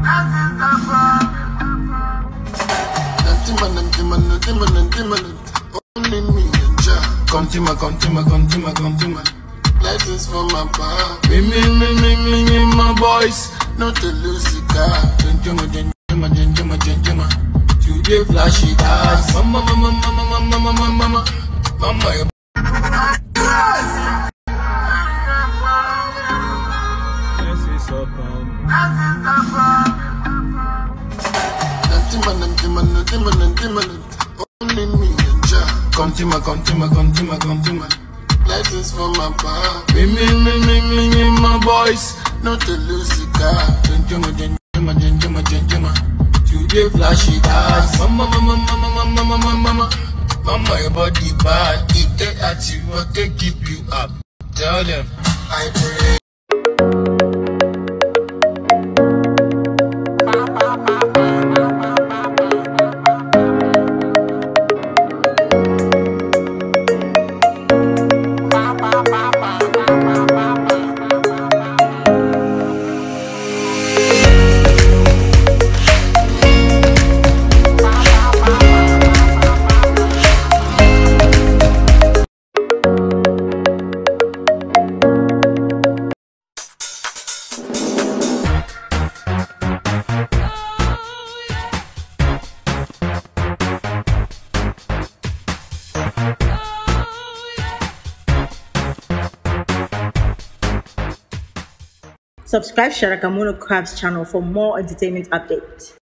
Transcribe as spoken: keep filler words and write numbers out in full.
Only me and Jah. Continue, continue, continue, continue. License for my bar. Me, me, me, me, me, me, my boys. Not a loose car. Gentleman, gentleman, gentleman, gentleman. Today flashy cars. Mama, mama, mama, mama, mama, mama, mama. This is so fun. Gentleman, gentleman, gentleman, gentleman. Only me and Jah. Continue, continue, continue, continue. License for my bar. Me, me, me, me, me, me, my boys. Not a loose car. Gentleman, gentleman, gentleman, gentleman. Today flashy cars. Mama, mama, mama, mama, mama, mama. Mama, your body bad. If they at you, what they keep you up. Tell them, I pray. Subscribe Shatta Wale Crab's channel for more entertainment updates.